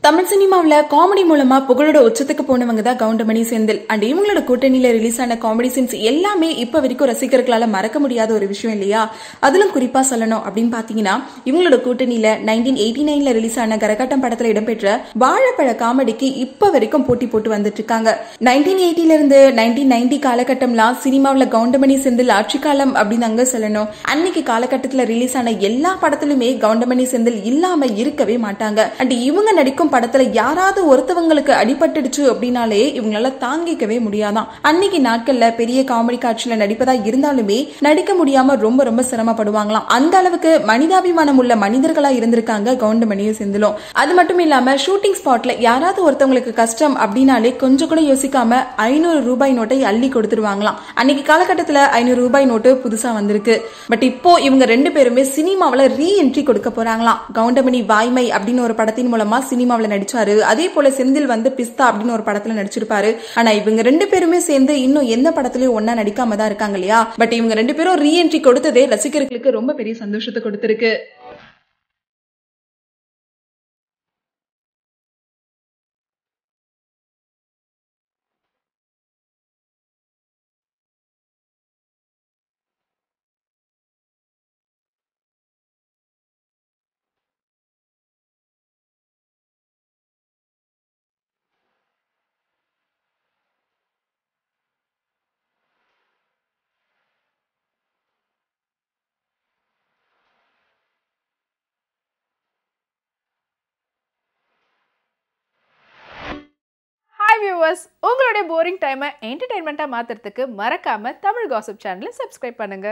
Tamil சினிமாவுல comedy மூலமா புகழோட உச்சத்துக்கு போனவங்க தான் கவுண்டமணி செந்தில். அண்ட் இவங்களோட கூட்டணியில ரிலீஸ் ஆன காமெடி சீன்ஸ் எல்லாமே இப்ப வரைக்கும் ரசிகர்களால மறக்க முடியாத ஒரு விஷயம் இல்லையா? அதிலும் குறிப்பா சொல்லணும் அப்படின்னு பாத்தீங்கன்னா, இவங்களோட கூட்டணியில 1989ல ரிலீஸ் ஆன கரகாட்டம் படத்துல இடம்பெற்ற வாழைப்பழ காமெடிக்கு இப்ப வரைக்கும் போட்டி போட்டு வந்துட்டு இருக்காங்க. 1980ல இருந்து 1990 காலகட்டம்லாம் சினிமாவுல கவுண்டமணி செந்தில் ஆட்சி காலம் அப்படின்னு அங்க சொல்லணும். அன்னைக்கு காலகட்டத்துல ரிலீஸ் ஆன எல்லா படத்திலுமே கவுண்டமணி செந்தில் இல்லாம இருக்கவே மாட்டாங்க. அண்ட் இவங்க நடிக்கும் படத்துல யாராவது ஒருத்தவங்களுக்கு அடிபட்டுடுச்சு அப்படின்னாலே இவங்களால தாங்கிக்கவே முடியாதான். அன்னைக்கு நாட்கள்ல பெரிய காமெடி காட்சியில நடிப்பதா இருந்தாலுமே நடிக்க முடியாம ரொம்ப ரொம்ப சிரமப்படுவாங்களாம். அந்த அளவுக்கு மனிதாபிமானம் உள்ள மனிதர்களா இருந்திருக்காங்க கவுண்டமணியும் செந்திலும். அது மட்டும் இல்லாம ஷூட்டிங் ஸ்பாட்ல யாராவது ஒருத்தவங்களுக்கு கஷ்டம் அப்படின்னாலே கொஞ்சம் கூட யோசிக்காம 500 ரூபாய் நோட்டை அள்ளி கொடுத்துருவாங்களாம். அன்னைக்கு காலகட்டத்துல 500 ரூபாய் நோட்டு புதுசா வந்திருக்கு. பட் இப்போ இவங்க ரெண்டு பேருமே சினிமாவில ரீ என்ட்ரி கொடுக்க போறாங்களாம். கவுண்டமணி வாய்மை அப்படின்னு ஒரு படத்தின் மூலமா சினிமாவில நடிச்சாரு. அதே போல செந்தில் வந்து பிஸ்தா அப்படின்னு ஒரு படத்துல நடிச்சிருப்பாரு. ஆனா இவங்க ரெண்டு பேருமே சேர்ந்து இன்னும் எந்த படத்திலயும் ஒன்னா நடிக்காம தான் இருக்காங்க இல்லையா? பட் இவங்க ரெண்டு பேரும் ரீ என்ட்ரி கொடுத்ததே ரசிகர்களுக்கு ரொம்ப பெரிய சந்தோஷத்தை கொடுத்திருக்கு. Hi viewers, உங்களுடைய போரிங் டைமை என்டர்டெயின்மெண்ட்டாக மாற்றுறதுக்கு மறக்காமல் தமிழ் காசிப் சேனலை சப்ஸ்கிரைப் பண்ணுங்கள்.